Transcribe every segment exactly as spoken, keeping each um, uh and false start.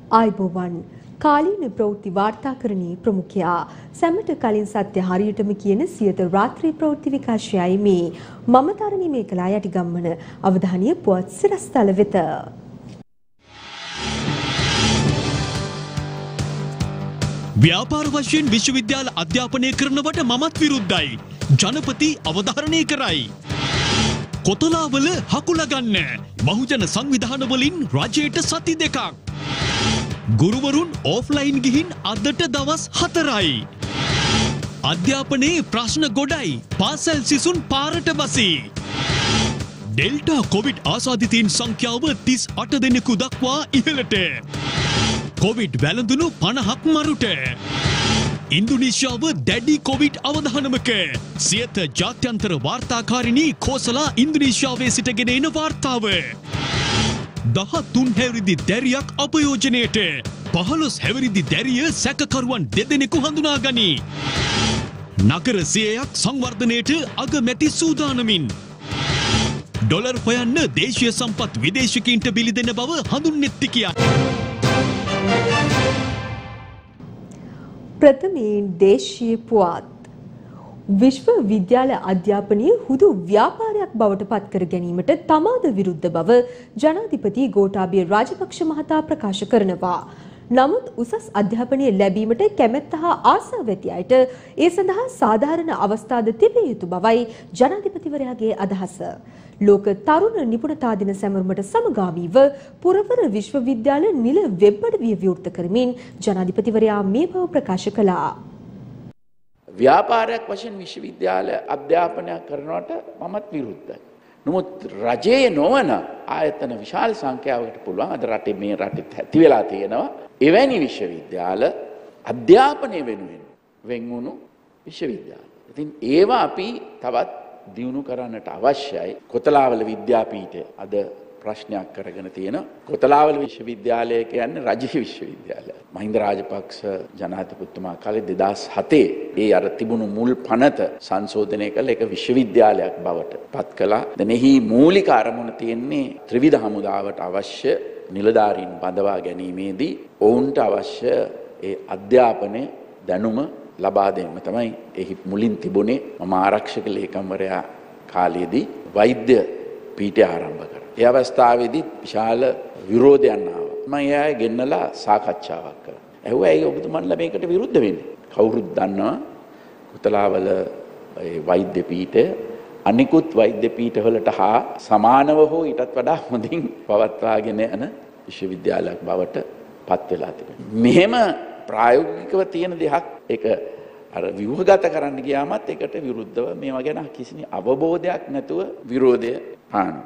ආයුබෝවන් කාලීන ප්‍රවෘත්ති වාර්තාකරණයේ ප්‍රමුඛයා සැමට කලින් සත්‍ය හරියටම කියන සියත රාත්‍රී ප්‍රවෘත්ති විකාශයයි මේ මම තරණී මේකලා යටිගම්මන අවධානීය පුවත් සිරස්තල වෙත ව්‍යාපාර වශයෙන් විශ්වවිද්‍යාල අධ්‍යාපනය කරනවට මමත් විරුද්ධයි. ජනපති අවධාරණය කරයි. කොතලාවල හකුල ගන්න. බහුජන සංවිධාන වලින් රජයට සති දෙකක්. ගුරුවරුන් ඔෆ්ලයින් ගිහින් අදට දවස් හතරයි. අධ්‍යාපනයේ ප්‍රශ්න ගොඩයි. පාසල් සිසුන් පාරට බසී. ඩෙල්ටා කොවිඩ් ආසාදිතයින් සංඛ්‍යාව තිස් අට දෙනෙකු දක්වා ඉහළට. කොවිඩ් වැළඳුණු පනහක් මරුට. ඉන්දුනීසියාව දැඩි කොවිඩ් අවධානමක. සියත ජාත්‍යන්තර වාර්තාකාරිණී කෝසලා ඉන්දුනීසියාවේ සිටගෙන එන වාර්තාව. දහතුන් හැවිරිදි දැරියක් අපයෝජනයට. පහළොස් හැවිරිදි දැරිය සැකකරුවන් දෙදෙනෙකු හඳුනා ගනී. නගර සියයක් සංවර්ධනයට අගමැති සූදානමින්. ඩොලර් හොයන්න දේශීය සම්පත් විදේශිකයින්ට බිලි දෙන බව හඳුන්වන්නේ කියා. ප්‍රථමයෙන් දේශීය පුවත්. විශ්වවිද්‍යාල අධ්‍යාපනය හුදු ව්‍යාපාරයක් බවට පත් කර ගැනීමට තමාද විරුද්ධ බව ජනාධිපති ගෝඨාභය රාජපක්ෂ මහතා ප්‍රකාශ කරනවා. නමුත් උසස් අධ්‍යාපනය ලැබීමට කැමැත්ත හා ආසාව ඇති අයට ඒ සඳහා සාධාරණ අවස්ථාද තිබිය යුතු බවයි ජනාධිපතිවරයාගේ අදහස. ලෝක තරුණ නිපුණතා දින සැමරුමට සමගාමීව පුරවර විශ්වවිද්‍යාල නිල වෙබ් අඩවිය විවෘත කරමින් ජනාධිපතිවරයා මේ බව ප්‍රකාශ කළා. ව්‍යාපාරයක් වශයෙන් විශ්වවිද්‍යාල අධ්‍යාපනයක් කරනවට මමත් විරුද්ධයි. නමුත් රජයේ නොවන ආයතන විශාල සංඛ්‍යාවකට පුළුවන් අද රටේ මේ රටෙත් ඇති වෙලා තියෙනවා එවැනි විශ්වවිද්‍යාල අධ්‍යාපනය වෙනුවෙන් වෙන් වුණු විශ්වවිද්‍යාල. ඉතින් ඒවා අපි තවත් දියුණු කරන්නට අවශ්‍යයි. කොතලාවල විද්‍යාපීඨය අද ප්‍රශ්නයක් කරගෙන තියෙන කොතලාවල විශ්වවිද්‍යාලය කියන්නේ රජයේ විශ්වවිද්‍යාලය. මහින්ද රාජපක්ෂ ජනාධිපතිතුමා කාලේ දෙදහස් හතේ ඒ අර තිබුණු මුල් පනත සංශෝධනය කළ එක විශ්වවිද්‍යාලයක් බවට පත් කළා. දැන් එහි මූලික අරමුණ තියෙන්නේ ත්‍රිවිධ හමුදාවට අවශ්‍ය නිලධාරීන් බඳවා ගැනීමේදී ඔවුන්ට අවශ්‍ය ඒ අධ්‍යාපනය දැනුම ලබා දෙන්න තමයි එහි මුලින් තිබුණේ. මම ආරක්ෂක ලේකම්වරයා කාලයේදී වෛද්‍ය පීඨය ආරම්භ කරා. ඒ අවස්ථාවේදී විශාල විරෝධයන් ආවා. මම එයාගේ ගෙන්නලා සාකච්ඡාවක් කරා. ඇහුවා ඇයි ඔබතුමන්ලා මේකට විරුද්ධ වෙන්නේ? කවුරුත් දන්නවා කොතලාවල ඒ වෛද්‍ය පීඨය අනිකුත් වෛද්‍ය පීඨවලට හා සමානව හෝ ඊටත් වඩා හොඳින් පවත්වාගෙන යන විශ්වවිද්‍යාලයක් බවට පත් වෙලා තිබෙනවා. මෙහෙම ප්‍රායෝගිකව තියෙන දෙයක් ඒක අර ව්‍යුහගත කරන්න ගියාමත් ඒකට විරුද්ධව මේවා ගැන කිසිම අවබෝධයක් නැතුව විරෝධය පානවා.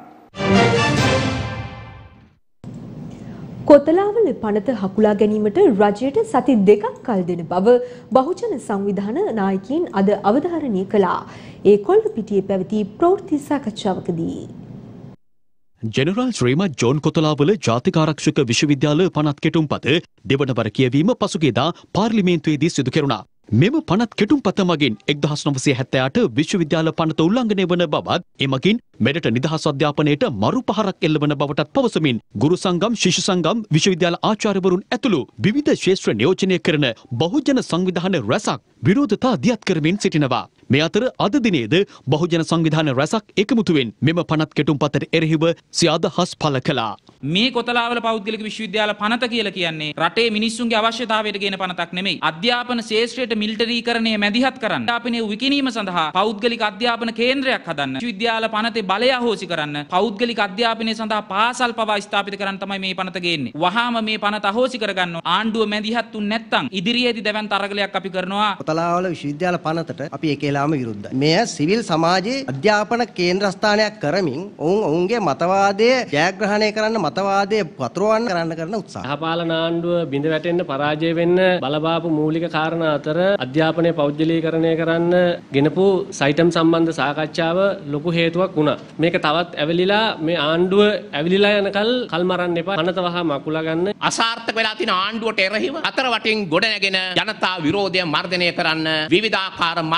කොතලාවල පනත හකුලා ගැනීමට රජයට සති දෙකක් කල් දෙන බව බහුජන සංවිධාන නායකයින් අද අවධාරණය කළා. ඒ කොල්ලපිටියේ පැවති ප්‍රවෘත්ති සාකච්ඡාවකදී ජෙනරාල් ශ්‍රීමත් ජෝන් කොතලාවල ජාතික ආරක්ෂක විශ්වවිද්‍යාල පනත් කෙටුම්පත දෙවනවර කියවීම පසුගියදා පාර්ලිමේන්තුවේදී සිදු කෙරුණා. මෙම පනත් කෙටුම්පත මගින් එක්දහස් නවසිය හැත්තෑ අට විශ්වවිද්‍යාල පනත උල්ලංඝනය වන බවත් එමගින් මෙරට නිදහස් අධ්‍යාපනයට මරු පහරක් එල්ලවන බවටත් පවසමින් ගුරු සංගම් ශිෂ්‍ය සංගම් විශ්වවිද්‍යාල ආචාර්යවරුන් ඇතුළු විවිධ ක්ෂේත්‍ර නියෝජනය කරන බහුජන සංවිධාන රැසක් විරෝධතා දියත් කරමින් සිටිනවා. මේ අතර අද දිනේද බහුජන සංවිධාන රැසක් එකමුතුවෙන් මෙම පනත් කෙටුම්පතට එරෙහිව සිය අදහස් පළ කළා. මේ කොතලාවල පෞද්ගලික විශ්වවිද්‍යාල පනත කියලා කියන්නේ රටේ මිනිස්සුන්ගේ අවශ්‍යතාවයට ගෙන පනතක් නෙමෙයි. අධ්‍යාපන ශාස්ත්‍රයට මිලිටරීකරණය මැදිහත් කරන්න. අධ්‍යාපනයේ විකිණීම සඳහා පෞද්ගලික අධ්‍යාපන කේන්ද්‍රයක් හදන්න. විශ්වවිද්‍යාල පනතේ බලය අහෝසි කරන්න. පෞද්ගලික අධ්‍යාපනය සඳහා පාසල් පවා ස්ථාපිත කරන්න තමයි මේ පනත ගේන්නේ. වහාම මේ පනත අහෝසි කරගන්න ආණ්ඩුව මැදිහත් තුන් නැත්තම් ඉදිරියේදී දැවැන්ත අරගලයක් අපි කරනවා. කොතලාවල විශ්වවිද්‍යාල පනතට අපි ඒකේලාම විරුද්ධයි. මෙය සිවිල් සමාජයේ අධ්‍යාපන කේන්ද්‍රස්ථානයක් කරමින් ඔවුන් ඔවුන්ගේ මතවාදය ජයග්‍රහණය කරන්න මතවාදය පතුරවන්න කරන්න කරන උත්සාහ. යහපාලන ආණ්ඩුව බිඳ වැටෙන්න පරාජය වෙන්න බලපාපු මූලික කාරණා අතර අධ්‍යාපනය පෞද්ගලීකරණය කරන්න ගෙනපු සයිටම් සම්බන්ධ සාකච්ඡාව ලොකු හේතුවක් වුණා. මේක තවත් ඇවිලිලා මේ ආණ්ඩුව ඇවිලිලා යනකල් කල් මරන්න එපා. අනත වහා මකුලා ගන්න. අසාර්ථක වෙලා තියෙන ආණ්ඩුවට එරෙහිව අතර වටින් ගොඩ නැගෙන ජනතා විරෝධය මර්ධනය කරන්න විවිධාකාර මර්ධන ක්‍රියා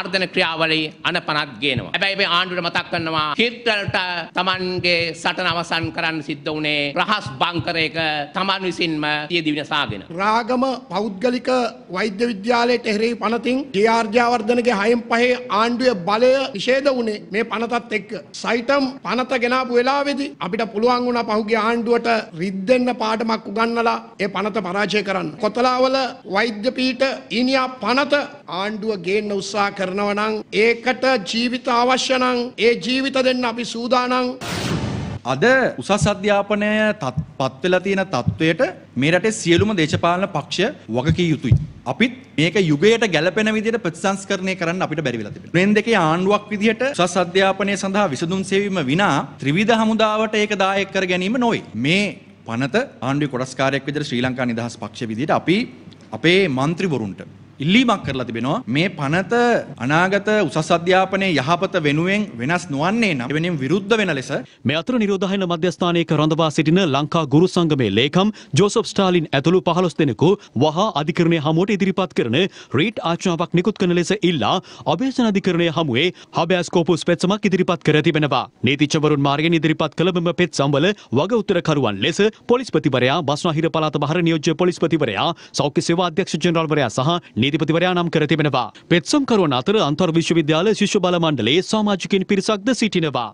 ක්‍රියාවලිය අනපනත් ගේනවා. හැබැයි මේ ආණ්ඩුවට මතක් කරනවා හිට්ලර්ට තමන්ගේ සටන අවසන් කරන්න සිද්ධ වුණේ රහස් බංකරයක තමන් විසින්ම තියදී විනාසාගෙන. රාගම පෞද්ගලික වෛද්‍ය විද්‍යාලයට එරෙහි පනතින් ජේ.ආර්. ජයවර්ධනගේ හයෙන් පහේ ආණ්ඩුවේ බලය නිෂේධ වුණේ මේ පනතත් එක්ක. සයිටම් පනත ගෙනාපු වෙලාවේදී අපිට පුළුවන් වුණා පහුගිය ආණ්ඩුවට රිද්දෙන්න පාඩමක් උගන්වලා ඒ පනත පරාජය කරන්න. කොතලාවල වෛද්‍ය පීඨ ඊනියා පනත ආණ්ඩුව ගේන්න උත්සාහ කරනවා නම් ඒකට ජීවිත අවශ්‍ය නම් ඒ ජීවිත දෙන්න අපි සූදානම්. අද උසස් අධ්‍යාපනය පත් වෙලා තියෙන තත්වයට මේ රටේ සියලුම දේශපාලන පක්ෂ වගකිය යුතුයි. අපිත් මේක යුගයට ගැලපෙන විදිහට ප්‍රතිසංස්කරණය කරන්න අපිට බැරි වෙලා තිබෙනවා. මෙන් දෙකේ ආණ්ඩුවක් විදිහට උසස් අධ්‍යාපනය සඳහා විසඳුම් සෙවීම විනා ත්‍රිවිධ හමුදාවට ඒක දායක කර ගැනීම නොවේ. මේ පනත ආණ්ඩුවේ කොටස්කාරයෙක් විදිහට ශ්‍රී ලංකා නිදහස් පක්ෂ විදිහට අපි අපේ മന്ത്രിවරුන්ට ඉල්ලීමක් කරලා තිබෙනවා මේ පනත අනාගත උසස් අධ්‍යාපනයේ යහපත වෙනුවෙන් වෙනස් නොවන්නේ නම් එවැනිම විරුද්ධ වෙන ලෙස මේ අතර නිරෝධායන මධ්‍යස්ථානයක රඳවා සිටින ලංකා ගුරු සංගමේ ලේකම් ජෝසප් ස්ටාලින් ඇතුළු පහළොස් දෙනෙකු වහා අධිකරණය හමුවට ඉදිරිපත් කරන රීට් ආඥාවක් නිකුත් කරන ලෙස ඉල්ලා අභියෝජන අධිකරණය හමුවේ හබෑස් කෝපස් පෙත්සමක් ඉදිරිපත් කර තිබෙනවා. නීතිඥවරුන් මාර්ගයෙන් ඉදිරිපත් කළ මෙම පෙත්සම්වල වග උත්තරකරුවන් ලෙස පොලිස්පතිවරයා, බස්නාහිර පළාත බහර නියෝජ්‍ය පොලිස්පතිවරයා, සෞඛ්‍ය සේවා අධ්‍යක්ෂ ජෙනරාල්වරයා සහ නීතිපතිවරයා නම් කර තිබෙනවා. පෙත්සම්කරුවන් අතර අන්තර් විශ්වවිද්‍යාල ශිෂ්‍ය බල මණ්ඩලයේ සමාජිකින් පිරිසක්ද සිටිනවා.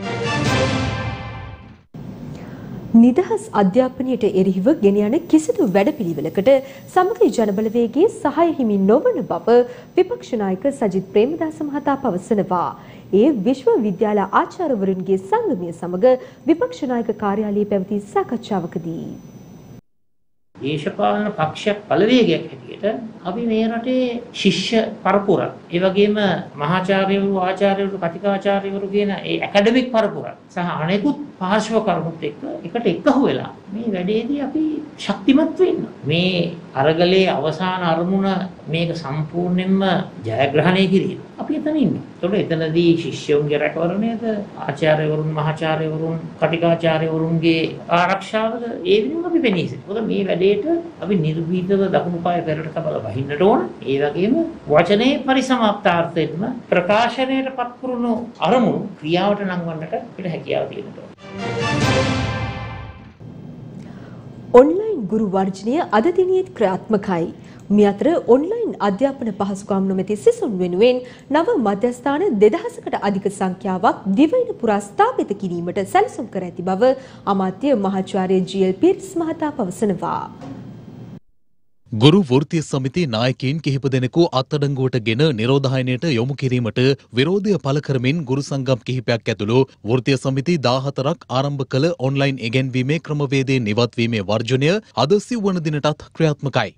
නිදහස් අධ්‍යාපනයට එරෙහිව ගෙන යන කිසිදු වැඩපිළිවෙලකට සමගි ජනබලවේගයේ සහාය හිමි නොවන බව විපක්ෂ නායක සජිත් ප්‍රේමදාස මහතා පවසනවා. ඒ විශ්වවිද්‍යාල ආචාර්යවරුන්ගේ සංගමය සමග විපක්ෂ නායක කාර්යාලයේ පැවති සාකච්ඡාවකදී දේශපාලන පක්ෂයක් බලවේගයක් හැටියට අපි මේ රටේ ශිෂ්‍ය පරපුරක් ඒ වගේම මහාචාර්යවරු ආචාර්යවරු කතිකාචාර්යවරු කියන ඒ ඇකඩමික් පරපුරක් සහ අනෙකුත් පාර්ශ්ව කරුණුත් එක්ක එකට එකහුව වෙලා මේ වැඩේදී අපි ශක්තිමත් වෙන්න මේ අරගලේ අවසාන අරමුණ මේක සම්පූර්ණයෙන්ම ජයග්‍රහණය කිරීම අපි එතන ඉන්නේ. ඒතකොට එතනදී ශිෂ්‍යයන්ගේ රැකවරණයද ආචාර්යවරුන් මහාචාර්යවරුන් කතිකාචාර්යවරුන්ගේ ආරක්ෂාවද ඒ විදිහම අපි පෙනී සිටිනවා. මේ වැඩේට අපි නිර්භීතව දකුණු පාය පෙරට තබලා වහින්නට ඕන. ඒ වගේම වචනේ පරිසමාප්තාර්ථයෙන්ම ප්‍රකාශනයට පත්කරනු අරමුණු ක්‍රියාවට නංවන්නට අපිට හැකියාව තියෙනවා. ඔන්ලයින් ගුරු වර්ජනය අද දිනේත් ක්‍රියාත්මකයි. මේ අතර ඔන්ලයින් අධ්‍යාපන පහසුකම් නොමැති සිසුන් වෙනුවෙන් නව මධ්‍යස්ථාන දෙදහසකට අධික සංඛ්‍යාවක් දිවයින පුරා ස්ථාපිත කිරීමට සැලසුම් කර ඇති බව අමාත්‍ය මහාචාර්ය ජී.එල්. පීරිස් මහතා පවසනවා. ගුරු වෘත්තීය සමිති නායකයින් කිහිප දෙනෙකු අත්අඩංගුවට ගෙන නිරෝධායනයට යොමු කිරීමට විරෝධය පළ කරමින් ගුරු සංගම් කිහිපයක් ඇතුළු වෘත්තීය සමිති දාහතරක් ආරම්භ කළ ඔන්ලයින් ඉගැන්වීමේ ක්‍රමවේදයෙන් ඉවත්වීමේ වර්ජනය අද සිව්වන දිනටත් ක්‍රියාත්මකයි.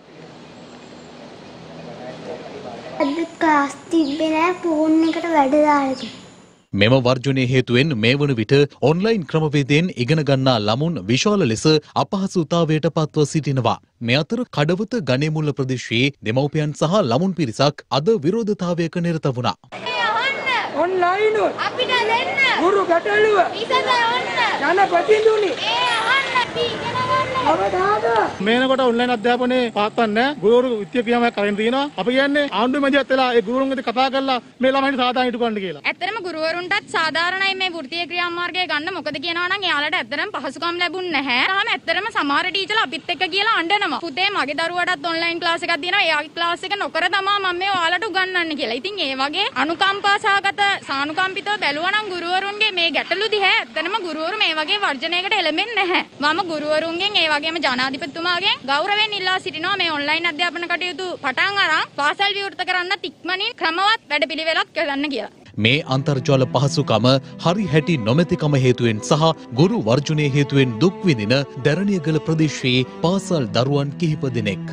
අද ක්ලාස් තිබ්බේ නෑ ෆෝන් එකට වැඩ දාලා. මෙම වර්ජනය හේතුවෙන් මේ වන විට ඔන්ලයින් ක්‍රමවේදයෙන් ඉගෙන ගන්නා ළමුන් විශාල ලෙස අපහසුතාවයට පත්ව සිටිනවා. මේ අතර කඩවත ගණේමුල්ල ප්‍රදේශයේ දෙමව්පියන් සහ ළමුන් පිරිසක් අද විරෝධතාවයක නිරත වුණා. ඔන්ලයින් අපිට දෙන්න ගුරු ගැටලුව විසඳන්න යන ප්‍රතිදුනි ඒ අහන්න ඉගෙන ගන්න අවදාද මේනකොට ඔන්ලයින් අධ්‍යාපනයේ පාත්තන්නේ ගුරුවරු විත්‍ය ක්‍රියාවක් කරන් තියෙනවා. අපි කියන්නේ ආණ්ඩුවේ මැදිහත් වෙලා ඒ ගුරුවරුන්ගෙන් කතා කරලා මේ ළමයින්ට සාධාරණ හිටු ගන්න කියලා. ඇත්තටම ගුරුවරුන්ටත් සාධාරණයි මේ වෘත්තීය ක්‍රියාමාර්ගය ගන්න. මොකද කියනවා නම් එයාලට ඇත්තටම පහසුකම් ලැබුණ නැහැ. තාම ඇත්තටම සමහර ටීචර්ලා අපිත් එක්ක කියලා අඬනවා. පුතේ මගේ දරුවටත් ඔන්ලයින් ක්ලාස් එකක් දෙනවා. එයාගේ ක්ලාස් එක නොකර තමා මම මේ ඔයාලට උගන්වන්නේ කියලා. ඉතින් ඒ වගේ අනුකම්පා සහගත සානුකම්පිතව බැලුවා නම් ගුරුවරුන්ගේ මේ ගැටලු දිහා ඇත්තටම ගුරුවරු මේ වගේ වර්ජනයකට එළඹෙන්නේ නැහැ. මම ගුරුවරුන්ගෙන් ඒ වගේම ජනාධිපතිතුමාගෙන් ගෞරවයෙන් ඉල්ලා සිටිනවා මේ ඔන්ලයින් අධ්‍යාපන කටයුතු පටන් අරන් පාසල් විවෘත කරන්න ඉක්මනින් ක්‍රමවත් වැඩපිළිවෙලක් කරන්න කියලා. මේ අන්තර්ජාල පහසුකම හරි හැටි නොමැතිකම හේතුවෙන් සහ ගුරු වර්ජනය හේතුවෙන් දුක් විඳින දැරණියගල ප්‍රදේශයේ පාසල් දරුවන් කිහිප දෙනෙක්.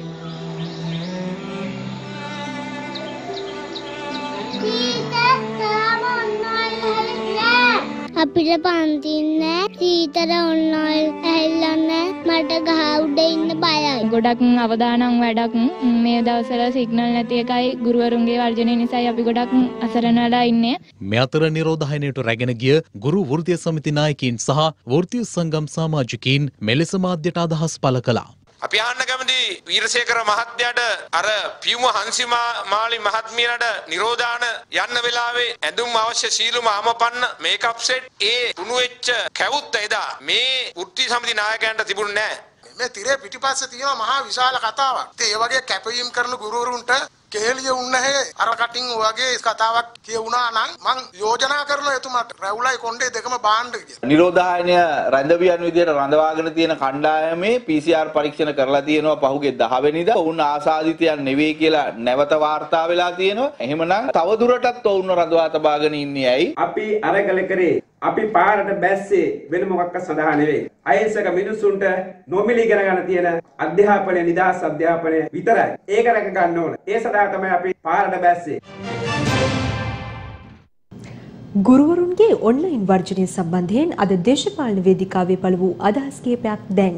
අපිට පන්තින්න සීතල ඔන්නල් ඇල්ලන්න මට ගහ උඩ ඉන්න බයයි. ගොඩක් අවදානම් වැඩක් මේ දවස්වල සිග්නල් නැති එකයි ගුරුවරුන්ගේ වර්ජනය නිසායි අපි ගොඩක් අසරණ වෙලා ඉන්නේ. මේ අතර නිරෝධායනයට රැගෙන ගිය ගුරු වෘත්තීය සමිති නායකයින් සහ වෘත්තීය සංගම් සමාජිකයින් මෙලෙස මාධ්‍යට අදහස් පළ කළා. අපි අහන්න කැමති වීරසේකර මහත්මයාට අර පියුම හංසිමා මාලි මහත්මියට නිරෝධාන යන්න වෙලාවේ ඇඳුම් අවශ්‍ය සීලුම ආමපන්න මේකප් සෙට් ඒ උණු වෙච්ච කැවුත් එදා මේ වෘත්ති සමිති නායකයන්ට තිබුණ නැහැ. මේ තිරේ පිටිපස්සේ තියෙන මහා විශාල කතාවක්. ඉතින් ඒ වගේ කැපවීම කරන ගුරුවරුන්ට කෙහෙලිය උන්නේ අර කටින් වගේ කතාවක් කියුණා නම් මං යෝජනා කරනවා එතුමාට රැවුලයි කොණ්ඩේ දෙකම බාන්න කියලා. නිරෝධායනය රැඳවියන් විදියට රඳවාගෙන තියෙන කණ්ඩායමේ පී සී ආර් පරීක්ෂණ කරලා තියෙනවා පහුගිය දහ වෙනිදා. ඔවුන් ආසාදිතයන් නෙවෙයි කියලා නැවත වාර්තා වෙලා තියෙනවා. එහෙමනම් තව දුරටත් ඔවුන්ව රඳවා තබාගෙන ඉන්නේ ඇයි? අපි අරගල කරේ අපි පාරට බැස්සේ වෙන මොකක්ක සඳහා නෙවෙයි. අහිංසක මිනිසුන්ට නොමිලි ඉගෙන ගන්න තියෙන අධ්‍යාපනය නිදහස් අධ්‍යාපනය විතරයි. ඒක රැක ගන්න ඕන. ඒ සඳහා තමයි අපි පාරට බැස්සේ. ගුරුවරුන්ගේ ඔන්ලයින් වර්ජනය සම්බන්ධයෙන් අද දේශපාලන වේදිකාවේ පළ වූ අදහස් කිහිපයක් දැන්.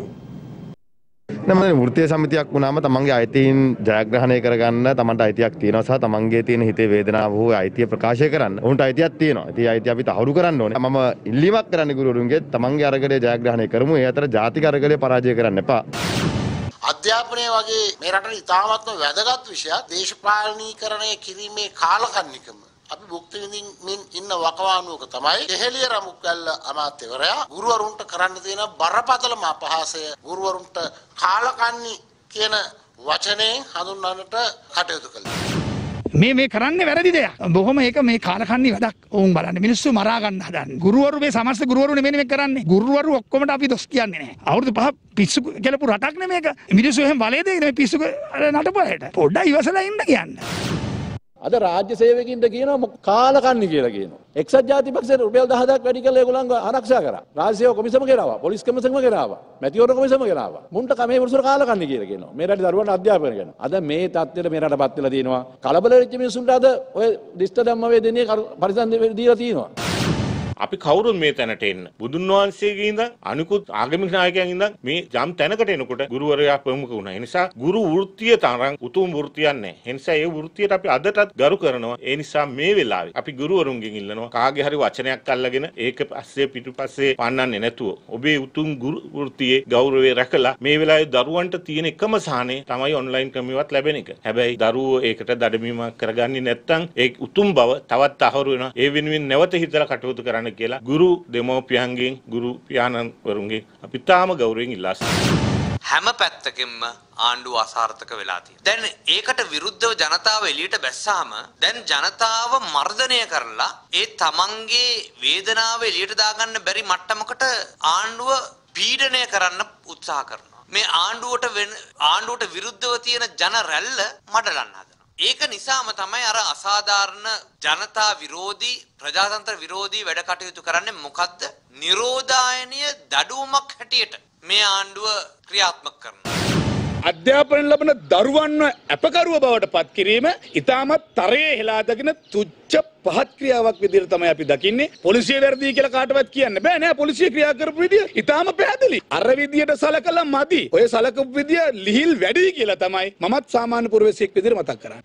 නම වෘත්තීය සමිතියක් වුණාම තමන්ගේ අයිතීන් ජයග්‍රහණය කරගන්න තමන්ට අයිතියක් තියෙනවා සහ තමන්ගේ තියෙන හිතේ වේදනාව හෝ අයිතිය ප්‍රකාශ කරන්න උන්ට අයිතියක් තියෙනවා. ඉතින් අයිතිය අපි තහවුරු කරන්න ඕනේ. මම ඉල්ලීමක් කරන්නේ ගුරුවරුන්ගේ තමන්ගේ අරගලය ජයග්‍රහණය කරමු. ඒ අතර ජාතික අරගලය පරාජය කරන්න එපා. අධ්‍යාපනය වගේ මේ රටේ ඉතාමත්ම වැදගත් විෂයක් දේශපාලනීකරණය කිරීමේ කාලකන්නිකම අපි භුක්ති විඳින්මින් ඉන්න වකවානුවක තමයි කෙහෙලිය රමුක්කැල්ල අමාත්‍යවරයා ගුරුවරුන්ට කරන්න තියෙන බරපතලම අපහාසය ගුරුවරුන්ට කාලකන්ණි කියන වචනයෙන් හඳුන්වන්නට කටයුතු කළා. මේ මේ කරන්නේ වැරදි දෙයක්. බොහොම ඒක මේ කාලකන්ණි වැඩක්. ඕන් බලන්න මිනිස්සු මරා ගන්න හදන්නේ. ගුරුවරු මේ සමස්ත ගුරුවරු නෙමෙයි මේ කරන්නේ. ගුරුවරු ඔක්කොමට අපි දොස් කියන්නේ නැහැ. අවුරුදු පහ පිස්සු කෙලපු රටක් නෙමේක. මිනිස්සු එහෙම බලේ දෙන්නේ මේ පිස්සු නටපලයට. පොඩ්ඩක් ඉවසලා ඉන්න කියන්නේ. අද රාජ්‍ය සේවකින්ට කියනවා කාලකන්ණි කියලා කියනවා. එක්සත් ජාතික පක්ෂයේ රුපියල් දහයක් වැඩි කරලා ඒගොල්ලන්ව ආරක්ෂා කරා. රාජ්‍ය සේවක කොමිසම ගෙනාවා, පොලිස් කොමිසම ගෙනාවා, මැතිවරණ කොමිසම ගෙනාවා. මුන්ට කමේ මුසුර කාලකන්ණි කියලා කියනවා. මේ රටේ දරුවන්ට අධ්‍යාපනය කරන. අද මේ තත්ත්වෙට මේ රටපත් වෙලා තියෙනවා. කලබල වෙච්ච මිනිස්සුන්ට අද ඔය දිෂ්ඨ ධම්ම වේදනීය පරිසම් දීලා තියෙනවා. අපි කවුරුත් මේ තැනට එන්න බුදුන් වහන්සේගේ ඉඳන් අනිකුත් ආගමික නායකයන් ඉඳන් මේ යම් තැනකට එනකොට ගුරුවරයා ප්‍රමුඛ වුණා. ඒ නිසා ගුරු වෘත්තිය තරම් උතුම් වෘත්තියක් නැහැ. ඒ නිසා ඒ වෘත්තියට අපි අදටත් ගරු කරනවා. ඒ නිසා මේ වෙලාවේ අපි ගුරුවරුන්ගෙන් ඉල්ලනවා කාගේ හරි වචනයක් අල්ලගෙන ඒක පස්සේ පිටුපස්සේ පන්නන්නේ නැතුව ඔබේ උතුම් ගුරු වෘත්තියේ ගෞරවය රැකලා මේ වෙලාවේ දරුවන්ට තියෙන එකම සාහනේ තමයි ඔන්ලයින් ක්‍රමයක් ලැබෙන එක. හැබැයි දරුවෝ ඒකට දඩමීමක් කරගන්නේ නැත්නම් ඒ උතුම් බව තවත් අහුරු වෙනවා. ඒ වෙනුවෙන් නැවත හිතලා කටයුතු කරන්න කියලා ගුරු දෙමෝපියන්ගෙන් ගුරු පියාණන් වරුන්ගෙන් අපි තාම ගෞරවයෙන් ඉල්ලා සිටිනවා. හැම පැත්තකින්ම ආණ්ඩුව අසාර්ථක වෙලා තියෙනවා. දැන් ඒකට විරුද්ධව ජනතාව එළියට බැස්සාම දැන් ජනතාව මර්ධනය කරලා ඒ තමන්ගේ වේදනාව එළියට දාගන්න බැරි මට්ටමකට ආණ්ඩුව පීඩනය කරන්න උත්සාහ කරනවා. මේ ආණ්ඩුවට ආණ්ඩුවට විරුද්ධව තියෙන ජන රැල්ල මඩලන්න හදනවා. ඒක නිසාම තමයි අර අසාධාරණ ජනතා විරෝධී ප්‍රජාතන්ත්‍ර විරෝධී වැඩ කටයුතු කරන්නේ. මොකද්ද? නිරෝධායනීය දඩුවමක් හැටියට මේ ආණ්ඩුව ක්‍රියාත්මක කරනවා. අධ්‍යාපනය ලබන දරුවන්ව අපකරුව බවට පත් කිරීම ඉතාමත් තරයේ හෙලාදගෙන තුච්ච පහත් ක්‍රියාවක් විදිහට තමයි අපි දකින්නේ. පොලිසිය වැරදි කියලා කාටවත් කියන්න බෑ නෑ. පොලිසිය ක්‍රියා කරපු විදිය ඉතාම පැහැදිලි. අර විදියට සලකලා මදි. ඔය සලකපු විදිය ලිහිල් වැඩි කියලා තමයි මමත් සාමාන්‍ය පුරවැසියෙක් විදිහට මතක් කරන්නේ.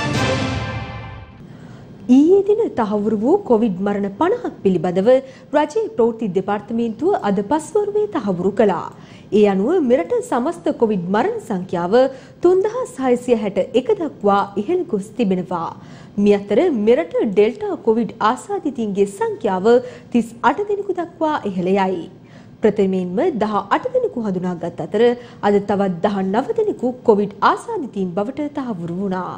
ඊයේ දින තහවුරු වූ කොවිඩ් මරණ පනහක් පිළිබඳව රජයේ ප්‍රවෘත්ති දෙපාර්තමේන්තුව අද පස්වරුවේ තහවුරු කළා. ඒ අනුව මෙරට සමස්ත කොවිඩ් මරණ සංඛ්‍යාව තුන්දහස් හයසිය හැට එක දක්වා ඉහළ ගොස් තිබෙනවා. මේ අතර මෙරට ඩෙල්ටා කොවිඩ් ආසාදිතයින්ගේ සංඛ්‍යාව තිස් අට දෙනෙකු දක්වා ඉහළ යයි. ප්‍රථමයෙන්ම දහ අට දෙනෙකු හඳුනාගත් අතර අද තවත් දහ නව දෙනෙකු කොවිඩ් ආසාදිතයින් බවට තහවුරු වුණා.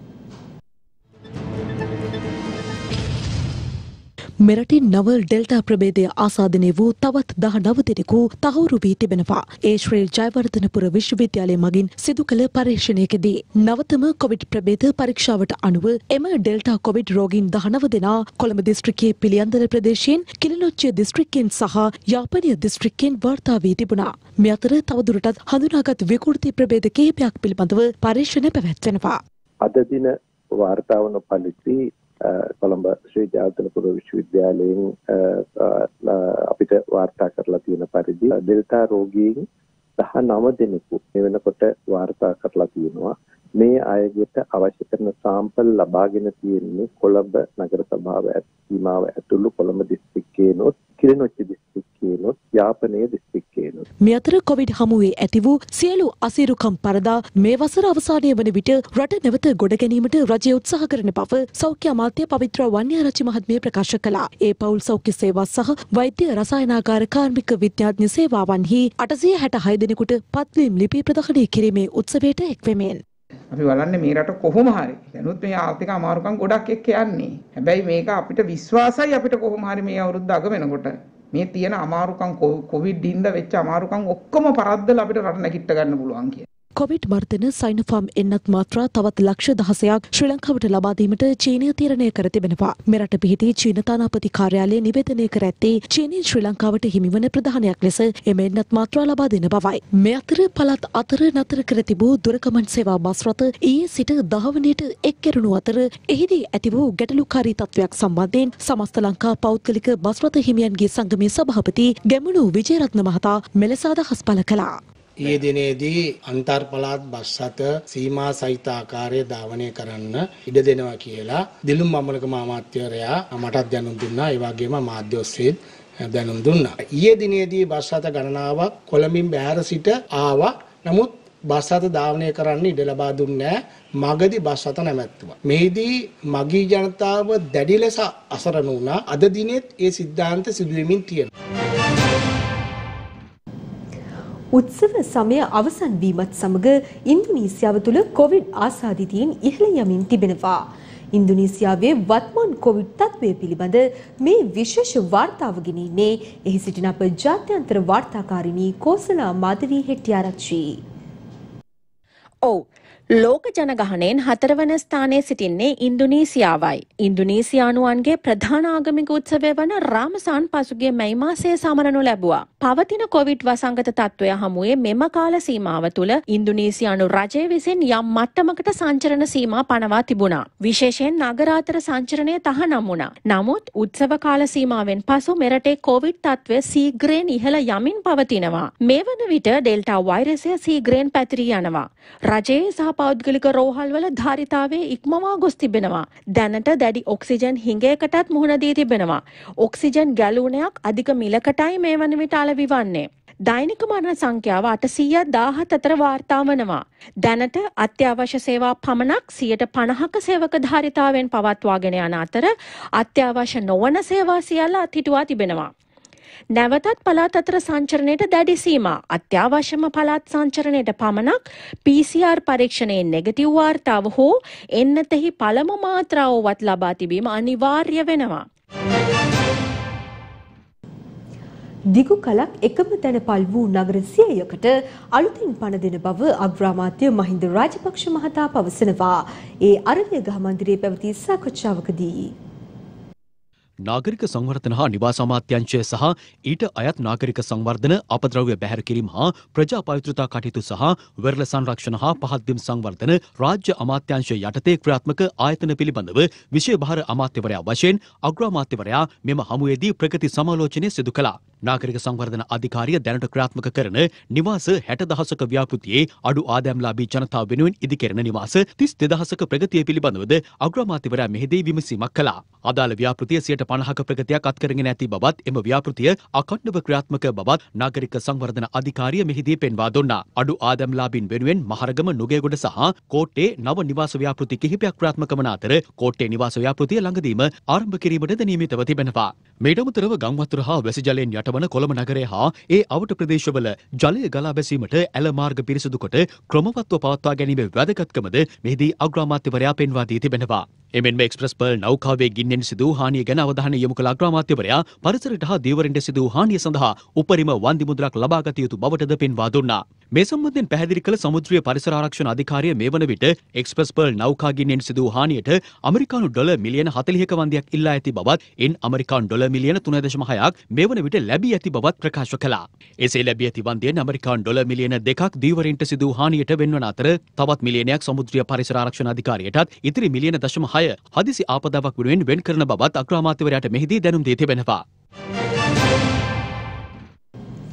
මෙරටින් නව ඩෙල්ටා ප්‍රභේදය ආසාදනය වූ තවත් දහ නව දෙනෙකු තහවුරු වී තිබෙනවා. ඒ ශ්‍රී ජයවර්ධනපුර විශ්වවිද්‍යාලය මගින් සිදු කළ පරීක්ෂණයකදී නවතම කොවිඩ් ප්‍රභේද පරීක්ෂාවට අනුව එම ඩෙල්ටා කොවිඩ් රෝගීන් දහනව දෙනා කොළඹ දිස්ත්‍රික්කයේ පිළියන්දල ප්‍රදේශයෙන් කිලිනොච්චිය දිස්ත්‍රික්කයෙන් සහ යාපනීය දිස්ත්‍රික්කයෙන් වාර්තා වී තිබුණා. මේ අතර තවදුරටත් හඳුනාගත් විකෘති ප්‍රභේද කිහිපයක් පිළිබඳව පරීක්ෂණ පැවැත්වෙනවා. අද දින වාර්තා වන පරිදි කොළඹ ශ්‍රී ජයවර්ධනපුර විශ්වවිද්‍යාලයෙන් අපිට වාර්තා කරලා තියෙන පරිදි ඩෙල්ටා රෝගීන් දහ නව දෙනෙකු මේ වෙනකොට වාර්තා කරලා තියෙනවා. මේ අයගෙට අවශ්‍ය කරන සාම්පල් ලබාගෙන තියෙන්නේ කොළඹ නගර සභාව සීමාව ඇතුළු කොළඹ දිස්ත්‍රික්කයේනොත් කිලිනොච්චි දිස්ත්‍රික්කයේනොත් යාපනයේ දිස්ත්‍රික්කයේනුත්. මේ අතර කොවිඩ් හමුවේ ඇති වූ සියලු අසීරුකම් පරදා මේ වසර අවසානය වන විට රට නැවත ගොඩ ගැනීමට රජය උත්සාහ කරන බව සෞඛ්‍ය අමාත්‍ය පවිත්‍ර වන්‍යාරච්චි මහත්මිය ප්‍රකාශ කළා. ඒ පවුල් සෞඛ්‍ය සේවා සහ වෛද්‍ය රසායනාගාර කාර්මික විද්‍යාඥ සේවාවන්හි අටසිය හැටහය දෙනෙකුට පත්වීම් ලිපි ප්‍රදානය කිරීමේ උත්සවයට එක්වෙමින් අපි බලන්නේ මේ රට කොහොම හරි දැනුත් මේ ආර්ථික අමාරුකම් ගොඩක් එක්ක යන්නේ. හැබැයි මේක අපිට විශ්වාසයි අපිට කොහොම හරි මේ අවුරුද්ද අග වෙනකොට මේ තියෙන අමාරුකම් කොවිඩ් ඉඳ වෙච්ච අමාරුකම් ඔක්කොම පරද්දලා අපිට රට නැගිට ගන්න පුළුවන් කියන. කොවිඩ් මර්ධන සයිනෝෆාම් එන්නත් මාත්‍රා තවත් ලක්ෂ දහසයක් ශ්‍රී ලංකාවට ලබා දීමට චීනය තීරණය කර තිබෙනවා. මෙරට පිහිටි චීන තානාපති කාර්යාලය නිවේදනය කර ඇත්තේ චීනෙන් ශ්‍රී ලංකාවට හිමිවන ප්‍රධානයක් ලෙස එම එන්නත් මාත්‍රා ලබා දෙන බවයි. මේ අතර පළාත් අතර නතර කර තිබූ දුරකමන් සේවා බස් රථ ඊයේ සිට දහවනට එක් කෙරුණු අතර එහිදී ඇති වූ ගැටලුකාරී තත්වයක් සම්බන්ධයෙන් සමස්ත ලංකා පෞද්ගලික බස් රථ හිමියන්ගේ සංගමේ සභාපති ගැමුණු විජේරත්න මහතා මෙලෙස අදහස් පළ කළා. ඊයේ දිනේදී අන්තර් පළාත් බස් රථ සීමා සහිත ආකාරයේ ධාවනය කරන්න ඉඩ දෙනවා කියලා දිලුම් බඹලකම අමාත්‍යවරයා මටත් දැනුම් දුන්නා. ඒ වගේම මාධ්‍ය ඔස්සේ දැනුම් දුන්නා. ඊයේ දිනේදී බස් රථ ගණනාවක් කොළඹින් බැහැර සිට ආවා. නමුත් බස් රථ ධාවනය කරන්න ඉඩ ලබා දුන්නේ නැහැ. මගදී බස් රථ නැමැත්තුවා. මෙහිදී මගී ජනතාව දැඩි ලෙස අසරණ වුණා. අද දිනෙත් ඒ සිද්ධාන්ත සිදු වෙමින් තියෙනවා. උත්සව සමය අවසන් වීමත් සමග ඉන්දුනීසියාව තුළ කොවිඩ් ආසාදිතයින් ඉහළ යමින් තිබෙනවා. ඉන්දුනීසියාවේ වත්මන් කොවිඩ් තත්ත්වය පිළිබඳ මේ විශේෂ වාර්තාව ගෙනින්නේ එහි සිටින අප ජාත්‍යන්තර වාර්තාකාරිණී කෝසලා මාධවී හෙට්ටිආරච්චි. ඔව් ලෝක ජනගහනයෙන් හතරවන ස්ථානයේ සිටින්නේ ඉන්දුනීසියාවයි. ඉන්දුනීසියානුවන්ගේ ප්‍රධාන ආගමික උත්සවය වන රාමසාන් පසුගිය මැයි මාසයේ සමරනු ලැබුවා. පවතින කොවිඩ් වසංගත තත්ත්වය හමුවේ මෙම කාල සීමාව තුළ ඉන්දුනීසියානු රජය විසින් යම් මට්ටමකට සංචරණ සීමා පනවා තිබුණා. විශේෂයෙන් නගර අතර සංචරණය තහනම් වුණා. නමුත් උත්සව කාල සීමාවෙන් පසු මෙරටේ කොවිඩ් තත්ත්වය සීග්‍රයෙන් ඉහළ යමින් පවතිනවා. මේ වන විට ඩෙල්ටා වෛරසය සීග්‍රයෙන් පැතිරී යනවා. රජයේ සහ පෞද්ගලික රෝහල්වල ධාරිතාවයේ ඉක්මවා ගොස් තිබෙනවා. දැනට දැඩි ඔක්සිජන් හිඟයකටත් මුහුණ දී තිබෙනවා. ඔක්සිජන් ගැලූණයක් අධික මිලකටයි මේ වන විට අලෙවිවන්නේ. දෛනික මරණ සංඛ්‍යාව අටසිය දාහත අතර වාර්තා වනවා. දැනට අත්‍යවශ්‍ය සේවා පමණක් සියයට පනහක සේවක ධාරිතාවෙන් පවත්වාගෙන යන අතර අත්‍යවශ්‍ය නොවන සේවා සියල්ල අත්හිටුවා තිබෙනවා. නැවතත් පළාත් අතර සංචරණයට දැඩි සීමා. අත්‍යවශ්‍යම පළාත් සංචරණයට පමණක් පී සී ආර් පරීක්ෂණයේ නෙගටිව් වාර්තාව හෝ එන්නතෙහි පළමු මාත්‍රාවවත් ලබා තිබීම අනිවාර්ය වෙනවා. දිගු කලක් එකම තැන පල් වූ නගර සියයකට අලුතින් පණ දෙන බව අග්‍රාමාත්‍ය මහින්ද රාජපක්ෂ මහතා පවසනවා. ඒ අරලියගහ මන්දිරයේ පැවති සාකච්ඡාවකදී නාගරික සංවර්ධන හා නිවාස අමාත්‍යාංශය සහ ඊට අයත් නාගරික සංවර්ධන අපද්‍රව්‍ය බැහැර කිරීම හා ප්‍රජා පවිත්‍රතා කටයුතු සහ වෙරළ සංරක්ෂණ හා පහත්වීම් සංවර්ධන රාජ්‍ය අමාත්‍යාංශය යටතේ ක්‍රියාත්මක ආයතන පිළිබඳව විෂය භාර අමාත්‍යවරයා වශයෙන් අග්‍රාමාත්‍යවරයා මෙම හමුවේදී ප්‍රගති සමාලෝචනය සිදු කළා. නාගරික සංවර්ධන අධිකාරිය දැනට ක්‍රියාත්මක කරන නිවාස හැට දහසක ව්‍යාපෘතියේ අඩු ආදායම්ලාභී ජනතාව වෙනුවෙන් ඉදිකරන නිවාස තිස් දෙදහසක ප්‍රගතිය පිළිබඳවද අග්‍රාමාත්‍යවරයා මෙහිදී විමසීමක් කළා. අදාළ ව්‍යාපෘතිය සියයට පනහක ප්‍රගතියක් අත්කරගෙන ඇති බවත් එම ව්‍යාපෘතිය අඛණ්ඩව ක්‍රියාත්මක බවත් නාගරික සංවර්ධන අධිකාරිය මෙහිදී පෙන්වා දුන්නා. අඩු ආදායම්ලාභීන් වෙනුවෙන් මහරගම නුගේගොඩ සහ කෝට්ටේ නව නිවාස ව්‍යාපෘති කිහිපයක් ක්‍රියාත්මක වන අතර කෝට්ටේ නිවාස ව්‍යාපෘතිය ළඟදීම ආරම්භ කිරීමටද නියමිතව තිබෙනවා. මේට අමතරව ගංවතුර හා වැසි ජලයෙන් යටවන කොළඹ නගරය හා ඒ අවට ප්‍රදේශවල ජලය ගලා බැසීමට ඇල මාර්ග පිරිසිදු කොට ක්‍රමවත්ව පවත්වා ගැනීමේ වැදගත්කමද මෙහිදී අග්‍රාමාත්‍යවරයා පෙන්වා දී තිබෙනවා. එමෙන්ම එක්ස්ප්‍රස් පර්ල් නෞකාවේ ගින්නෙන් සිදු වූ හානිය ගැන අවධානය යොමු කළ අග්‍රාමාත්‍යවරයා පරිසරයට හා දීවරෙන්ට සිදු වූ හානිය සඳහා උපරිම වන්දි මුද්‍රක් ලබා ගත යුතු බවටද පෙන්වා දුන්නා. මේ සම්බන්ධයෙන් පැහැදිලි කළ සමුද්‍රීය පරිසර ආරක්ෂණ අධිකාරිය මේ වන විට එක්ස්ප්‍රස් පර්ල් නෞකා ගින්නෙන් සිදු වූ හානියට අමරිකානු ඩොලර් මිලියන හතළිහක වන්දියක් ඉල්ලා ඇති බවත් ඉන් අමරිකානු ඩොලර් මිලියන තුන දශම හයක් මේ වන විට ලැබී ඇති බවත් ප්‍රකාශ කළා. එසේ ලැබී ඇති වන්දියෙන් අමරිකානු ඩොලර් මිලියන දෙකක් දීවරෙන්ට සිදු වූ හානියට වෙන්වන අතර තවත් මිලියනයක් සමුද්‍රීය පරිසර ආරක්ෂණ අධිකාරියටත් ඉතිරි මිලියන දශම හය හදිසි ආපදාවක් වෙනුවෙන් වෙන් කරන බවත් අග්‍රාමාත්‍යවරයාට මෙහිදී දැනුම් දී තිබෙනවා.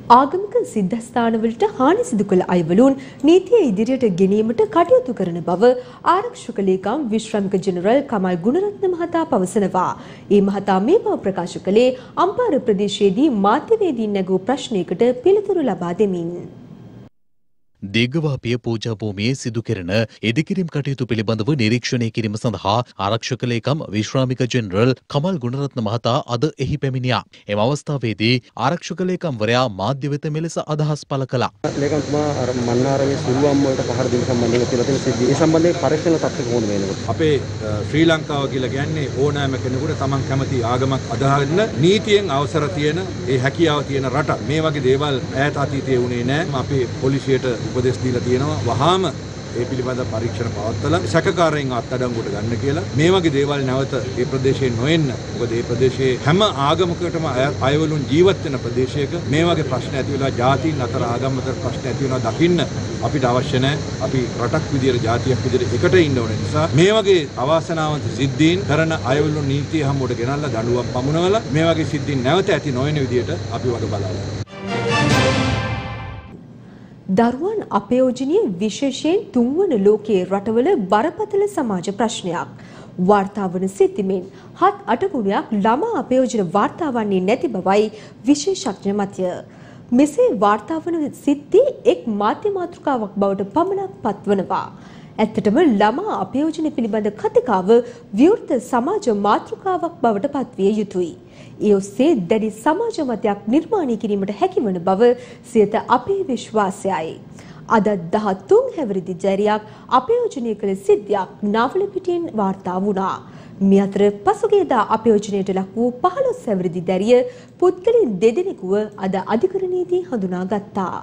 ආගමික සිද්ධස්ථානවලට හානි සිදු කළ අයවලුන් නීතිය ඉදිරියට ගෙනීමට කටයුතු කරන බව ආරක්ෂක ලේකම් විශ්‍රාමික ජෙනරල් කමල් ගුණරත්න මහතා පවසනවා. ඒ මහතා මේ බව ප්‍රකාශ කළේ අම්පාර ප්‍රදේශයේදී මාධ්‍යවේදීන් නැගූ ප්‍රශ්නයකට පිළිතුරු ලබා දෙමින්. දේගවාපිය පූජා භූමියේ සිදු කෙරෙන ඉදිකිරීම් කටයුතු පිළිබඳව නිරීක්ෂණය කිරීම සඳහා ආරක්ෂක ලේකම් විශ්‍රාමික ජෙනරල් කමල් ගුණරත්න මහතා අද එහි පැමිණියා. එම අවස්ථාවේදී ආරක්ෂක ලේකම්වරයා මාධ්‍ය වෙත මෙලෙස අදහස් පළ කළා. ලේකම්තුමා අර මන්නාරමේ සුළුවම් වලට පහර දීම සම්බන්ධව කියලා තියෙන සිද්ධිය. ඒ සම්බන්ධයෙන් පරීක්ෂණ තත්ත්ව කොහොමද මේනකොට? අපේ ශ්‍රී ලංකාව කියලා කියන්නේ ඕනෑම කෙනෙකුට තමන් කැමති ආගමක් අදහන්න නීතියෙන් අවසර තියෙන ඒ හැකියාව තියෙන රටක්. මේ වගේ දේවල් ඈත අතීතයේ වුණේ නැහැ. අපේ පොලිසියට උපදෙස් දීලා තියෙනවා වහාම ඒ පිළිබඳ පරීක්ෂණ පවත්වලා සැකකාරයන් අත්අඩංගුවට ගන්න කියලා. මේ වගේ දේවල් නැවත ඒ ප්‍රදේශයේ නොඑන්න. මොකද ඒ ප්‍රදේශයේ හැම ආගමකටම අයවලුන් ජීවත් වෙන ප්‍රදේශයක මේ වගේ ප්‍රශ්න ඇති වෙලා ජාතීන් අතර ආගම් අතර ප්‍රශ්න ඇති වෙනවා දකින්න අපිට අවශ්‍ය නැහැ. අපි රටක් විදියට ජාතියක් විදියට එකට ඉන්න ඕන නිසා මේ වගේ අවාසනාවන්ත සිද්ධීන් කරන අයවලුන් නීතිය හැමෝට ගෙනල්ලා දඬුවම් පමුණවලා මේ වගේ සිද්ධීන් නැවත ඇති නොවන විදියට අපි වග බලාගන්නවා. දරුවන් අපයෝජනීය විශේෂයෙන් තුන්වන ලෝකයේ රටවල බරපතල සමාජ ප්‍රශ්නයක්. වාර්තා වන සිතිමින් හත් අට ගුණයක් ළමා අපයෝජන වාර්තා වන්නේ නැති බවයි විශේෂඥ මතය. මෙසේ වාර්තා වන සිද්ධි එක් මාධ්‍ය මාතෘකාවක් බවට පමණක් පත්වනවා. ඇත්තටම ළමා අපයෝජන පිළිබඳ කතිකාව විවෘත සමාජ මාතෘකාවක් බවට පත්විය යුතුයි. ඒ ඔස්සේ දැඩි සමාජ මතයක් නිර්මාණය කිරීමට හැකිවන බව සියත අපේ විශ්වාසයයි. අද දහතුන් හැවිරිදි ජැරියක් අපයෝජනය කළ සිද්ධියක් නාවලපිටියෙන් වාර්තා වුණා. මේ අතර පසුගියදා අපයෝජනයට ලක් වූ පහළොස් හැවිරිදි දැරිය පුද්ගලයන් දෙදෙනෙකුව අද අධිකරණයේදී හඳුනාගත්තා.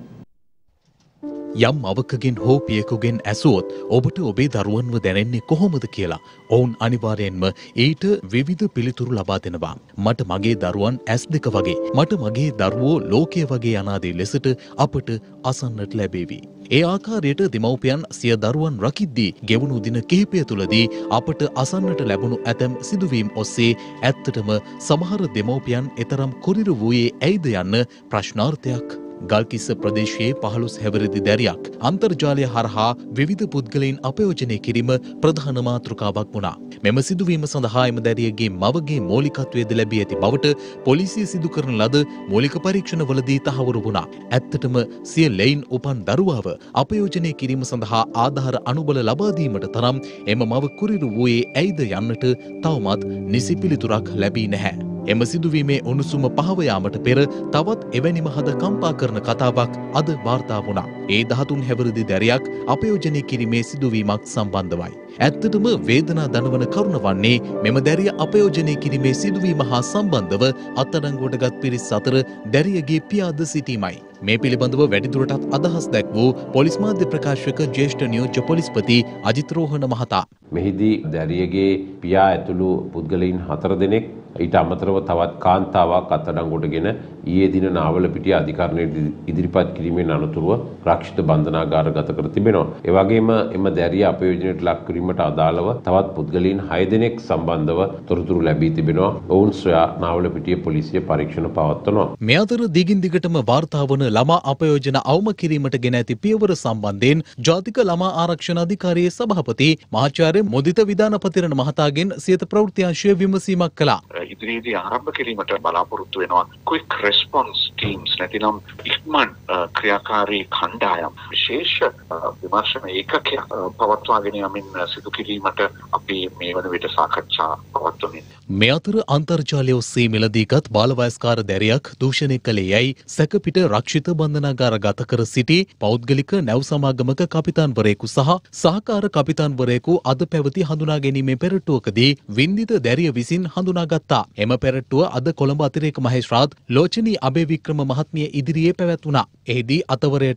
යම් අවකගෙන් හෝ පියකුගෙන් ඇසුවොත් ඔබට ඔබේ දරුවන්ව දැනෙන්නේ කොහොමද කියලා ඔවුන් අනිවාර්යෙන්ම ඊට විවිධ පිළිතුරු ලබා දෙනවා. මට මගේ දරුවන් ඇස් දෙක වගේ, මට මගේ දරුවෝ ලෝකය වගේ යනාදී ලෙසට අපට අසන්නට ලැබේවි. ඒ ආකාරයට දෙමව්පියන් සිය දරුවන් රකිද්දී ගෙවුණු දින කිහිපය තුළදී අපට අසන්නට ලැබුණු ඇතැම් සිදුවීම් ඔස්සේ ඇත්තටම සමහර දෙමව්පියන් එතරම් කුරිරු වූයේ ඇයිද යන්න ප්‍රශ්නාර්ථයක් ගල්කිස්ස ප්‍රදේශයේ පහළොස් හැවිරිදි දැරියක් අන්තර්ජාලය හරහා විවිධ පුද්ගලයන් අපයෝජනය කිරීම ප්‍රධාන මාතෘකාවක් වුණා. මෙම සිදුවීම සඳහා එම දැරියගේ මවගේ මූලිකත්වයේද ලැබී ඇති බවට පොලිසිය සිදු කරන ලද මූලික පරීක්ෂණවලදී තහවුරු වුණා. ඇත්තටම සිය ලෙයින් උපන් දරුවාව අපයෝජනය කිරීම සඳහා ආධාර අනුබල ලබා දීමට තරම් එම මව කුරිරු වූයේ ඇයිද යන්නට තවමත් නිසි පිළිතුරක් ලැබී නැහැ. එම සිදුවීමේ උණුසුම පහව යාමට පෙර තවත් එවැනිම හද කම්පා කරන කතාවක් අද වාර්තා වුණා. ඒ දහතුන් හැවිරිදි දැරියක් අපයෝජනය කිරීමේ සිදුවීමක් සම්බන්ධවයි. ඇත්තටම වේදනා දනවන කරුණ වන්නේ මෙම දැරිය අපයෝජනය කිරීමේ සිදුවීම හා සම්බන්ධව අත්අඩංගුවටගත් පිරිස් අතර දැරියගේ පියාද සිටීමයි. මේ පිළිබඳව වැඩිදුරටත් අදහස් දැක් වූ පොලිස් මාධ්‍ය ප්‍රකාශක ජ්‍යෙෂ්ඨ නියෝජ්‍ය පොලිස්පති අජිත් රෝහණ මහතා. මෙහිදී දැරියගේ පියා ඇතුළු පුද්ගලයන් හතර දෙනෙක් ඊට අමතරව තවත් කාන්තාවක් අත්අඩංගුවටගෙන ඊයේ දින නාවලපිටිය අධිකරණයට ඉදිරිපත් කිරීමෙන් අනතුරුව රක්ෂිත බන්ධනාගාරගත කර තිබෙනවා. ඒ වගේම එම දැරිය අපයෝජනයට ලක් කිරීමට අදාළව තවත් පුද්ගලයන් හය දෙනෙක් සම්බන්ධව තොරතුරු ලැබී තිබෙනවා. ඔවුන් සොයා නාවලපිටිය පොලිසිය පරීක්ෂණ පවත්වනවා. මේ අතර දිගින් දිගටම වාර්තා වන ළමා අපයෝජන අවම කිරීමට ගෙන ඇති පියවර සම්බන්ධයෙන් ජාතික ළමා ආරක්ෂණ අධිකාරියේ සභාපති මහාචාර්ය මොදිත විදානපතිරණ මහතාගෙන් සියත ප්‍රවෘත්ති අංශය විමසීමක් කළා. ඉදිරියේදී ආරම්භ කිරීමට බලාපොරොත්තු වෙනවා quick response teams නැතිනම් ඉක්මන් ක්‍රියාකාරී කණ්ඩායම් විශේෂ විමර්ශන ඒකකයක් පවත්වාගෙන යමින් සිදු කිරීමට අපි මේ වන විට සාකච්ඡා පවත්වමින්. මේ අතර අන්තර්ජාලය ඔස්සේ මිලදීගත් බාලවයස්කාර දැරියක් දූෂණය කළේ යැයි සැකපිට රක්ෂිත බන්ධනාගාර ගත කර සිටි පෞද්ගලික නැව් සමාගමක කපිතාන්වරයෙකු සහ සහකාර කපිතාන්වරයෙකු අද පැවති හඳුනා ගැනීමේ පෙරටුවකදී වින්දිත දැරිය විසින් හඳුනාගත්තා. එම පෙරටුව අද කොළඹ අතිරේක මහේස්ත්‍රාත් ලෝචනී අබේවික්‍රම මහත්මිය ඉදිරියේ පැවැත්වුණා. එහිදී අතවරයට පත් දැරිය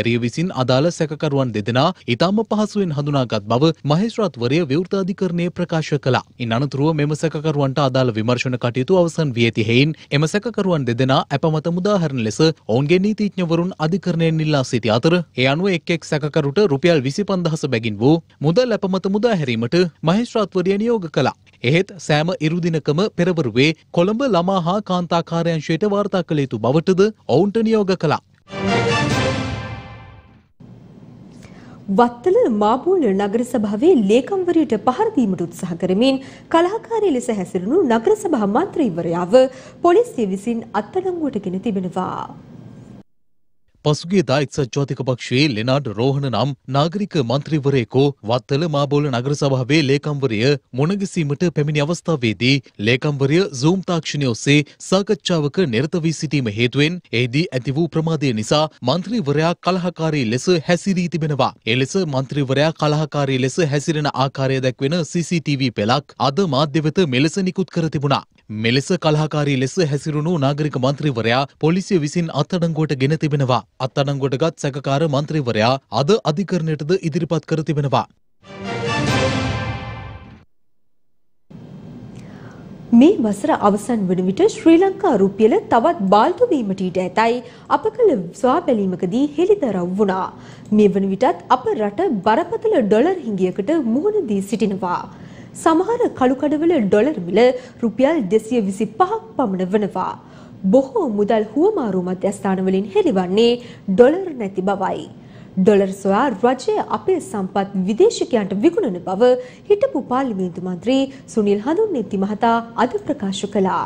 දැරිය විසින් අදාළ සැකකරුවන් දෙදෙනා ඉතාම පහසුවෙන් හඳුනාගත් බව මහේස්ත්‍රාත්වරය විවෘත අධිකරණයේ ප්‍රකාශ කළා. ඉන් අනතුරුව මෙම සැකකරුවන්ට අදාළ විමර්ශන කටයුතු අවසන් වී ඇති හේයින් එම සැකකරුවන් දෙදෙනා අපමත මුදාහරණ ලෙස ඔවුන්ගේ නීතිඥවරුන් අධිකරණයෙන් ඉල්ලා සිටි අතර ඒ අනුව එක් එක් සැකකරුට රුපියල් විසි පන්දහස බැගින් වූ මුදල් අපමත මුදාහැරීමට මහේස්ත්‍රාත්වරය නියෝග කළා. එහෙත් සෑම ඉරුදිනකම පෙරවරුවේ කොළඹ ළමා හා කාන්තා කාර්යාංශයට වාර්තා කළ යුතු බවටද ඔවුන්ට නියෝග කළා. වත්තල මාබෝල නගර සභාවේ ලේකම්වරයට පහර දීමට උත්සාහ කරමින් කලහකාරී ලෙස හැසිරුණු නගර සභා මන්ත්‍රීවරයාව පොලිසිය විසින් අත්අඩංගුවට ගෙන තිබෙනවා. පසුගියදා එක්සත් ජාතික පක්ෂයේ ලෙනාඩ් රෝහණ නම් නාගරික මන්ත්‍රීවරයෙකු වත්තල මාබෝල නගර සභාවේ ලේකම්වරය මුණගැසීමට පැමිණි අවස්ථාවේදී ලේකම්වරය Zoom තාක්ෂණය ඔස්සේ සාකච්ඡාවක නිරත වී සිටීම හේතුවෙන් එහිදී ඇති වූ ප්‍රමාදය නිසා මන්ත්‍රීවරයා කලහකාරී ලෙස හැසිරී තිබෙනවා. එලෙස මන්ත්‍රීවරයා කලහකාරී ලෙස හැසිරෙන ආකාරය දැක්වෙන සී සී ටී වී පෙළක් අද මාධ්‍ය වෙත මෙලෙස නිකුත් කර තිබුණා. මෙලෙස කලහකාරී ලෙස හැසිරුණු නාගරික මන්ත්‍රීවරයා පොලිසිය විසින් අත්අඩංගුවට ගෙන තිබෙනවා. අත්අඩංගුවටගත් සැකකාර මන්ත්‍රීවරයා අද අධිකරණයටද ඉදිරිපත් කර තිබෙනවා. මේ වසර අවසන් වන විට ශ්‍රී ලංකා රුපියල තවත් බාල්දු වීමට ඉඩ ඇතයි අප කළ සොයා බැලීමකදී හෙළිදරව් වුණා. මේ වන විටත් අප රට බරපතල ඩොලර් හිඟයකට මුහුණ දී සිටිනවා. සමහර කළුකඩවල ඩොලර් මිල රුපියල් දෙසිය විසි පහක් පමණ වනවා. බොහෝ මුදල් හුවමාරු මධ්‍යස්ථානවලින් හෙළිවන්නේ ඩොලර් නැති බවයි. ඩොලර් සොයා රජය අපේ සම්පත් විදේශිකයන්ට විකුණන බව හිටපු පාර්ලිමේන්තු මන්ත්‍රී සුනිල් හඳුන්නෙත්ති මහතා අද ප්‍රකාශ කළා.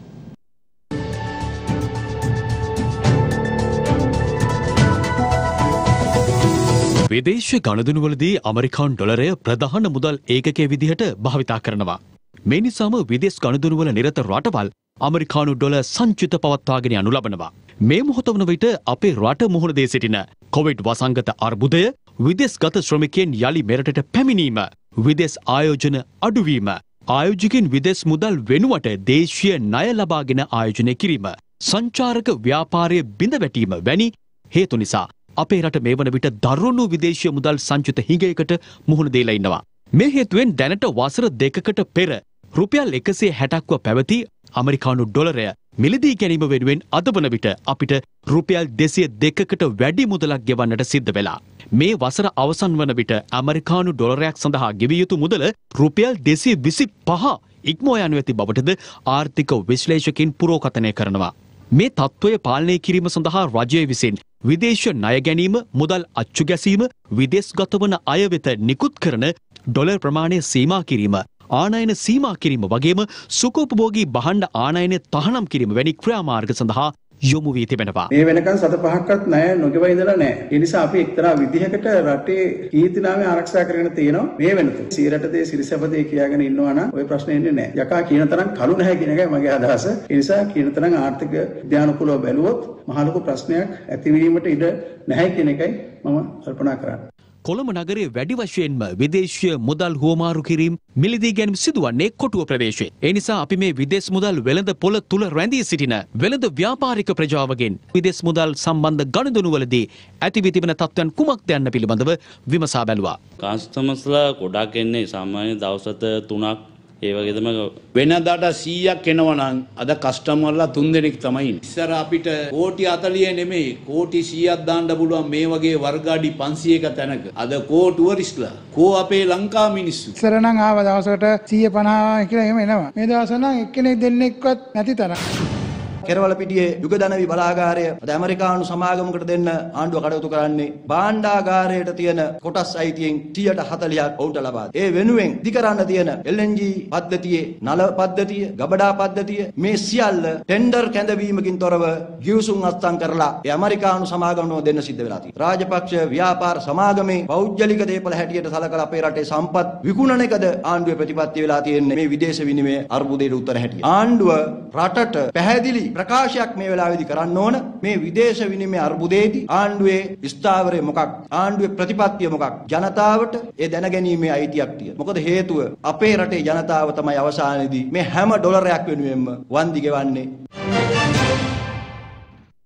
විදේශ ගණදුනුවලදී ඇමරිකානු ඩොලරය ප්‍රධාන මුදල් ඒකකයේ විදිහට භාවිතා කරනවා. මේ නිසාම විදේශ ගණදුනුවල නිරත රටවල් ඇමරිකානු ඩොලර් සංචිත පවත්වාගෙන යනු ලබනවා. මේ මොහොත වන විට අපේ රට මුහුණ දී සිටින කොවිඩ් වසංගත අර්බුදය, විදේශගත ශ්‍රමිකයන් යලි මෙරටට පැමිණීම, විදේශ ආයෝජන අඩුවීම, ආයෝජකයන් විදේශ මුදල් වෙනුවට දේශීය ණය ලබාගෙන ආයෝජනය කිරීම, සංචාරක ව්‍යාපාරයේ බිඳ වැටීම වැනි හේතු නිසා අපේ රට මේ වන විට දරුණු විදේශීය මුදල් සංචිත හිඟයකට මුහුණ දීලා ඉන්නවා. මේ හේතුවෙන් දැනට වසර දෙකකට පෙර රුපියල් එකසිය හැටක්ව පැවති ඇමරිකානු ඩොලරය මිලදී ගැනීම වෙනුවෙන් අද වන විට අපිට රුපියල් දෙසිය දෙකකට වැඩි මුදලක් ගෙවන්නට සිද්ධ වෙලා. මේ වසර අවසන් වන විට ඇමරිකානු ඩොලරයක් සඳහා ගෙවිය යුතු මුදල රුපියල් දෙසිය විසි පහ ඉක්මවා යනු ඇති බවටද ආර්ථික විශ්ලේෂකයින් පුරෝකථනය කරනවා. මේ තත්ත්වය පාලනය කිරීම සඳහා රජය විසින් විදේශ ණය ගැනීම, මුදල් අච්චු ගැසීම, විදේශගත වන අය වෙත නිකුත් කරන ඩොලර් ප්‍රමාණය සීමා කිරීම, ආනයන සීමා කිරීම වගේම සුඛෝපභෝගී භාණ්ඩ ආනයනය තහනම් කිරීම වැනි ක්‍රියාමාර්ග සඳහා යොමු වී තිබෙනවා. මේ වෙනකන් සත පහක්වත් ණය නොගෙව ඉඳලා නැහැ. ඒ නිසා අපි එක්තරා විදිහකට රටේ කීර්තිනාමය ආරක්ෂා කරගෙන තියෙනවා. මේ වෙනතුරු සියරටදේ සිරිසපදේ කියාගෙන ඉන්නවා නම් ওই ප්‍රශ්නේ එන්නේ නැහැ. යකා කියන තරම් කළු නැහැ කියන එකයි මගේ අදහස. ඒ නිසා කියන තරම් ආර්ථික විද්‍යානුකූලව බැලුවොත් මහ ලොකු ප්‍රශ්නයක් ඇතිවීමට ඉඩ නැහැ කියන එකයි මම කල්පනා කරන්නේ. කොළඹ නගරයේ වැඩි වශයෙන්ම විදේශීය මුදල් හුවමාරු කිරීම, මිලදී ගැනීම සිදුවන්නේ කොටුව ප්‍රදේශයේ. ඒ නිසා අපි මේ විදේශ මුදල් වෙළඳ පොළ තුල රැඳී සිටින වෙළඳ ව්‍යාපාරික ප්‍රජාවගෙන් විදේශ මුදල් සම්බන්ධ ගනුදෙනුවලදී ඇති වී තිබෙන තත්ත්වයන් කුමක්ද යන්න පිළිබඳව විමසා බැලුවා. කස්ටමර්ස්ලා ගොඩක් එන්නේ සාමාන්‍ය දවසට තුනක් ඒ වගේම වෙනදාට සීයක් එනවා නම් අද කස්ටමර්ලා තුන් දෙනෙක් තමයි ඉන්නේ. ඉස්සර අපිට කෝටි හතළිහ නෙමෙයි කෝටි සීයක් දාන්න පුළුවන් මේ වගේ වර්ගාඩි පන්සීයක තැනක. අද කෝ ටුවරිස්ට්ලා කෝ අපේ ලංකා මිනිස්සු. ඉස්සර නම් ආව දවසකට සීය පනහ කියලා එහෙම එනවා. මේ දවස්වල නම් එක්කෙනෙක් දෙන්නෙක්වත් නැති තරම්. කෙරවලපිටියේ යුගදනවි බලාගාරය අද ඇමරිකානු සමාගමකට දෙන්න ආණ්ඩුව කටයුතු කරන්නේ භාණ්ඩාගාරයට තියෙන කොටස් අයිතියෙන් සියයට හතළිහක් ඔවුන්ට ලබා දෙනවා. ඒ වෙනුවෙන් දිකරන්න තියෙන එල් එන් ජී පද්ධතියේ නල පද්ධතිය, ගබඩා පද්ධතිය මේ සියල්ල ටෙන්ඩර් කැඳවීමකින් තොරව ගිවිසුම් අත්සන් කරලා ඒ ඇමරිකානු සමාගමනෝ දෙන්න සිද්ධ වෙලා තියෙනවා. රාජපක්ෂ ව්‍යාපාර සමාගමේ පෞද්ගලික දේපල හැටියට සලකලා අපේ රටේ සම්පත් විකුණන එකද ආණ්ඩුවේ ප්‍රතිපත්ති වෙලා තියෙන්නේ මේ විදේශ විනිමය අර්බුදයට උත්තර හැටියට. ආණ්ඩුව රටට පැහැදිලි ප්‍රකාශයක් මේ වෙලාවේදී කරන්න ඕන. මේ විදේශ විනිමය අර්බුදයේදී ආණ්ඩුවේ ස්ථාවරය මොකක්, ආණ්ඩුවේ ප්‍රතිපත්තිය මොකක්, ජනතාවට ඒ දැනගැනීමේ අයිතියක් තියෙනවා. මොකද හේතුව අපේ රටේ ජනතාව තමයි අවසානයේදී මේ හැම ඩොලරයක් වෙනුවෙන්ම වන්දි ගෙවන්නේ.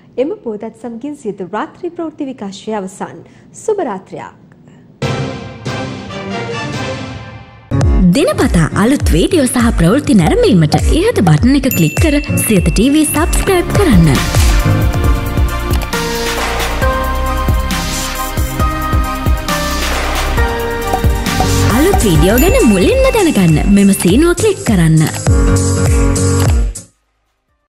එම පුවතත් සමගින් සියත රාත්‍රී ප්‍රවෘත්ති විකාශය අවසන්. සුබ රාත්‍රියක්. දිනපතා අලුත් වීඩියෝ සහ ප්‍රවෘත්ති නැරඹීමට ඉහත බටන් එක ක්ලික් කර සියත ටීවී සබ්ස්ක්‍රයිබ් කරන්න. අලුත් වීඩියෝ ගැන මුලින්ම දැනගන්න මෙම සීනුව ක්ලික් කරන්න.